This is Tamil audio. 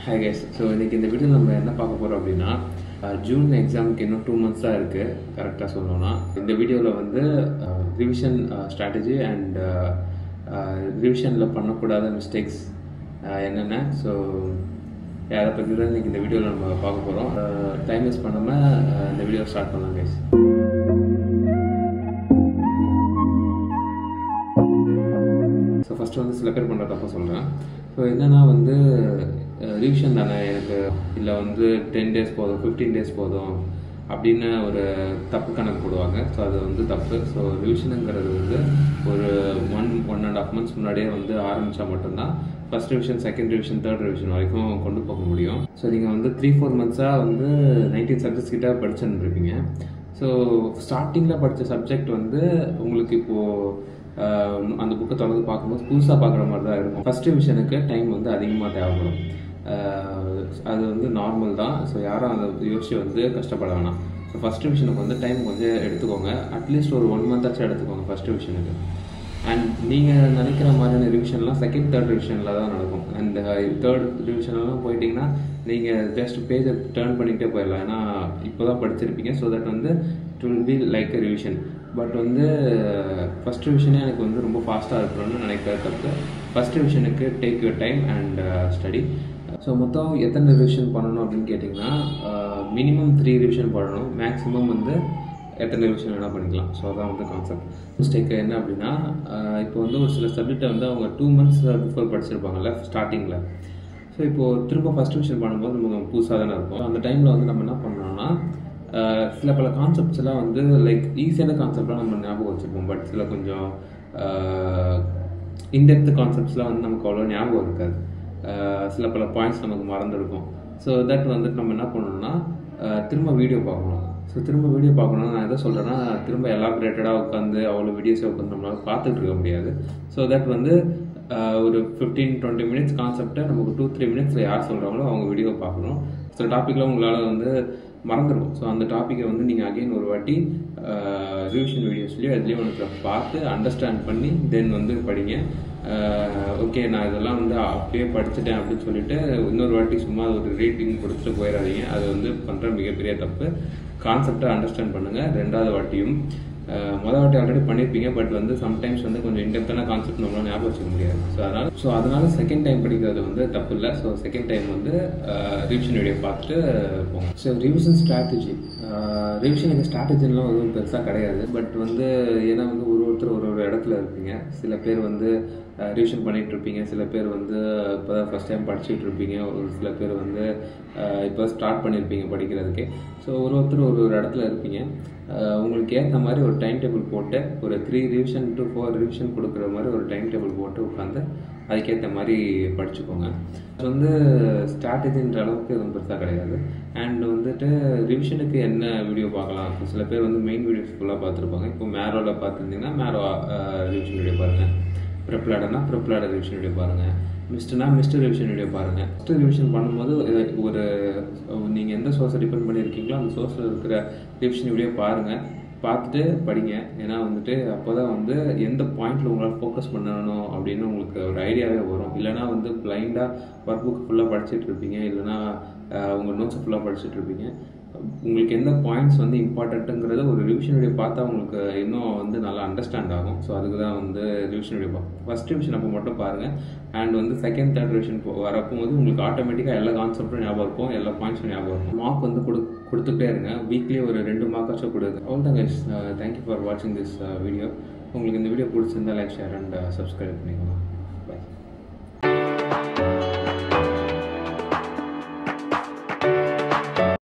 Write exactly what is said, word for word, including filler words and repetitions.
Hi guys, so இன்னைக்கு இந்த வீடியோவில் நம்ம என்ன பார்க்க போகிறோம் அப்படின்னா ஜூன் எக்ஸாமுக்கு இன்னும் டூ மந்த்ஸ் தான் இருக்குது கரெக்டாக சொல்லணும்னா. இந்த வீடியோவில் வந்து ரிவிஷன் ஸ்ட்ராட்டஜி அண்ட் ரிவிஷனில் பண்ணக்கூடாத மிஸ்டேக்ஸ் என்னென்ன, ஸோ அதை பற்றி தான் இன்றைக்கி இந்த வீடியோவில் நம்ம பார்க்க போகிறோம். டைம் வேஸ்ட் பண்ணாமல் இந்த வீடியோ ஸ்டார்ட் பண்ணலாம் கைஸ். ஸோ ஃபஸ்ட்டு வந்து சில பேர் பண்ணுற தப்பாக சொல்கிறேன். ஸோ என்னென்னா வந்து ரிவிஷன் தானே எனக்கு, இல்லை வந்து டென் டேஸ் போதும் ஃபிஃப்டீன் டேஸ் போதும் அப்படின்னு ஒரு தப்பு கணக்கு போடுவாங்க. ஸோ அது வந்து தப்பு. ஸோ ரிவிஷனுங்கிறது வந்து ஒரு one one and half months முன்னாடியே வந்து ஆரம்பித்தா மட்டும்தான் first revision, second revision, third revision வரைக்கும் கொண்டு போக முடியும். ஸோ நீங்கள் வந்து த்ரீ ஃபோர் மந்த்ஸாக வந்து நைன்டீன் சப்ஜெக்ட்ஸ் கிட்ட படிச்சுருப்பீங்க. ஸோ ஸ்டார்டிங்கில் படித்த சப்ஜெக்ட் வந்து உங்களுக்கு இப்போது அந்த புக்கை தொடர்ந்து பார்க்கும்போது புதுசாக பார்க்குற மாதிரி தான் இருக்கும். ஃபஸ்ட் ரிவிஷனுக்கு டைம் வந்து அதிகமாக தேவைப்படும். அது வந்து நார்மல் தான். ஸோ யாரும் அதை யோசிச்சு வந்து கஷ்டப்பட வேணாம். ஸோ ஃபஸ்ட் ரிவிஷனுக்கு வந்து டைம் கொஞ்சம் எடுத்துக்கோங்க. அட்லீஸ்ட் ஒரு ஒன் மந்த்தாச்சும் எடுத்துக்கோங்க ஃபஸ்ட் ரிவிஷனுக்கு. அண்ட் நீங்கள் நினைக்கிற மாதிரியான ரிவிஷன்லாம் செகண்ட் தேர்ட் ரிவிஷனில் தான் நடக்கும். அண்ட் தேர்ட் ரிவிஷன்லாம் போயிட்டிங்கன்னா நீங்கள் ஜஸ்ட் பேஜை டேர்ன் பண்ணிக்கிட்டே போயிடலாம். ஏன்னா இப்போ தான் படிச்சிருப்பீங்க. ஸோ தட் வந்து it will be like a revision. But வந்து ஃபஸ்ட் ரிவிஷனே எனக்கு வந்து ரொம்ப ஃபாஸ்ட்டாக இருக்கணும்னு நினைக்கிறது தப்பு. ஃபஸ்ட் ரிவிஷனுக்கு take your time and study. So மொத்தம் எத்தனை ரிவிஷன் பண்ணணும் அப்படின்னு கேட்டிங்கன்னா மினிமம் த்ரீ ரிவிஷன் பண்ணணும். மேக்ஸிமம் வந்து எத்தனை ரிவிஷன் வேணால் பண்ணிக்கலாம். ஸோ அதான் வந்து கான்செப்ட். மிஸ்டேக் என்ன அப்படின்னா இப்போ வந்து ஒரு சில சப்ஜெக்டை வந்து அவங்க டூ மந்த்ஸ் பிஃபோர் படிச்சிருப்பாங்கல்ல ஸ்டார்டிங்கில். ஸோ இப்போது திரும்ப ஃபஸ்ட் ரிவிஷன் பண்ணும்போது நம்ம புதுசாக தானே இருக்கும். அந்த டைமில் வந்து நம்ம என்ன பண்ணோம்னா சில பல கான்செப்ட்ஸ்லாம் வந்து லைக் ஈஸியான கான்செப்ட்லாம் நம்ம ஞாபகம் வச்சுருப்போம். பட் சில கொஞ்சம் இன்டெப்த் கான்செப்ட்ஸ்லாம் வந்து நமக்கு அவ்வளோ ஞாபகம் இருக்காது. சில பல பாயிண்ட்ஸ் நமக்கு மறந்துருக்கும். ஸோ தட் வந்துட்டு நம்ம என்ன பண்ணணும்னா திரும்ப வீடியோ பார்க்கணும். ஸோ திரும்ப வீடியோ பார்க்கணும்னா நான் எதை சொல்கிறேன்னா திரும்ப எலாபரேட்டடாக உட்காந்து அவ்வளோ வீடியோஸை உட்காந்து நம்மளால் பார்த்துட்டு இருக்க முடியாது. ஸோ தட் வந்து ஒரு ஃபிஃப்டீன் டுவெண்ட்டி மினிட்ஸ் கான்செப்டை நமக்கு டூ த்ரீ மினிட்ஸில் யார் சொல்கிறாங்களோ அவங்க வீடியோ பார்க்கணும். சில டாப்பிக்லாம் உங்களால் வந்து மறந்துடும். ஸோ அந்த டாப்பிக்கை வந்து நீங்கள் அகெயின் ஒரு வாட்டி ரிவிஷன் வீடியோஸ்லேயோ அதுலேயும் ஒன்று பார்த்து அண்டர்ஸ்டாண்ட் பண்ணி தென் வந்து படிங்க. ஓகே நான் இதெல்லாம் வந்து அப்படியே படிச்சுட்டேன் அப்படின்னு சொல்லிட்டு இன்னொரு வாட்டி சும்மா ஒரு ரேட்டிங் கொடுத்துட்டு போயிடாதீங்க. அது வந்து பண்ணுற மிகப்பெரிய தப்பு. கான்செப்டை அண்டர்ஸ்டாண்ட் பண்ணுங்கள் ரெண்டாவது வாட்டியும். மொதல் வாட்டி ஆல்ரெடி பண்ணியிருப்பீங்க. பட் வந்து சம்டைம்ஸ் வந்து கொஞ்சம் இன்டெப்த்தான கான்செப்ட் நம்மளால் ஞாபகம் வச்சுக்க முடியாது. ஸோ அதனால் ஸோ அதனால் செகண்ட் டைம் படிக்கிறது வந்து தப்பு இல்லை. ஸோ செகண்ட் டைம் வந்து ரிவிஷன் வீடியோ பார்த்துட்டு போங்க. ஸோ ரிவிஷன் ஸ்ட்ராட்டஜி ரிவிஷனுக்கு ஸ்ட்ராட்டஜின்லாம் எதுவும் பெருசாக கிடையாது. பட் வந்து ஏன்னா வந்து ஒரு ஒருத்தர் ஒரு ஒரு இடத்துல இருப்பீங்க. சில பேர் வந்து ரிவிஷன் பண்ணிகிட்டு இருப்பீங்க. சில பேர் வந்து இப்போ தான் ஃபஸ்ட் டைம் படிச்சுட்டு இருப்பீங்க. ஒரு சில பேர் வந்து இப்போ ஸ்டார்ட் பண்ணியிருப்பீங்க படிக்கிறதுக்கே. ஸோ ஒரு ஒருத்தர் ஒரு ஒரு இடத்துல இருப்பீங்க. உங்களுக்கு ஏற்ற மாதிரி ஒரு டைம் டேபிள் போட்டு ஒரு three revision to four revision கொடுக்குற மாதிரி ஒரு டைம் டேபிள் போட்டு உட்காந்து அதுக்கேற்ற மாதிரி படிச்சுக்கோங்க. அது வந்து ஸ்ட்ராட்டஜின்ற அளவுக்கு எதுவும் பெருசாக கிடையாது. அண்ட் வந்துட்டு ரிவிஷனுக்கு என்ன வீடியோ பார்க்கலாம். இப்போ சில பேர் வந்து மெயின் வீடியோஸ் ஃபுல்லாக பார்த்துருப்பாங்க. இப்போ மேரோவில் பார்த்துருந்தீங்கன்னா மேரோ ரிவிஷன் வீடியோ பாருங்கள். ப்ரிப்லாடர்னா ப்ரிப்லாடர் ரிவிஷன் வீடியோ பாருங்கள். மிஸ்டர்னா மிஸ்டர் ரிவிஷன் வீடியோ பாருங்கள். மிஸ்டர் ரிவிஷன் பண்ணும்போது ஒரு நீங்கள் எந்த சோர்ஸை டிபெண்ட் பண்ணியிருக்கீங்களோ அந்த சோர்ஸில் இருக்கிற ரிவிஷன் வீடியோ பாருங்கள். பார்த்துட்டு படிங்க. ஏன்னா வந்துட்டு அப்போ தான் வந்து எந்த பாயிண்டில் உங்களால் ஃபோக்கஸ் பண்ணணும் அப்படின்னு உங்களுக்கு ஒரு ஐடியாவே வரும். இல்லைனா வந்து பிளைண்டாக ஒர்க் புக் ஃபுல்லாக படிச்சுட்டு இருப்பீங்க. இல்லைனா உங்கள் நோட்ஸை ஃபுல்லாக படிச்சுட்டு இருப்பீங்க. உங்களுக்கு எந்த பாயிண்ட்ஸ் வந்து இம்பார்ட்டண்ட்டுங்கிறத ஒரு ரிவிஷன் வீடியோ பார்த்தா உங்களுக்கு இன்னும் வந்து நல்லா அண்டர்ஸ்டாண்ட் ஆகும். ஸோ அதுக்கு தான் வந்து ரிவிஷன் வீடியோ பார்ப்போம். ஃபஸ்ட் ரிவிஷன் அப்போ மட்டும் பாருங்கள். அண்ட் வந்து செகண்ட் தேர்ட் ரிவிஷன் வரப்போ வந்து உங்களுக்கு ஆட்டோமேட்டிக்காக எல்லா கான்செப்டும் ஞாபகம் இருக்கும், எல்லா பாயிண்ட்ஸும் ஞாபகம் இருக்கும். மார்க் வந்து கொடு கொடுத்துட்டே இருங்க. வீக்லி ஒரு ரெண்டு மார்க்காச்சும் கொடுங்க. ஆல் தான் கைஸ். தேங்க்யூ ஃபார் வாட்சிங் திஸ் வீடியோ. உங்களுக்கு இந்த வீடியோ பிடிச்சிருந்தா லைக், ஷேர் அண்ட் சப்ஸ்கிரைப் பண்ணிக்கோங்க. பாய்.